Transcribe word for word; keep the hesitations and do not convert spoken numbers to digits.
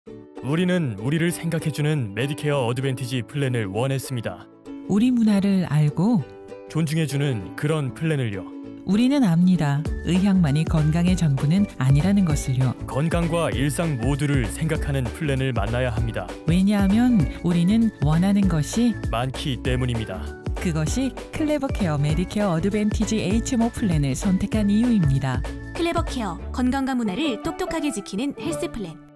우리는 우리를 생각해주는 메디케어 어드밴티지 플랜을 원했습니다. 우리 문화를 알고 존중해주는 그런 플랜을요. 우리는 압니다. 의학만이 건강의 전부는 아니라는 것을요. 건강과 일상 모두를 생각하는 플랜을 만나야 합니다. 왜냐하면 우리는 원하는 것이 많기 때문입니다. 그것이 클레버케어 메디케어 어드밴티지 에이치엠오 플랜을 선택한 이유입니다. 클레버케어, 건강과 문화를 똑똑하게 지키는 헬스 플랜.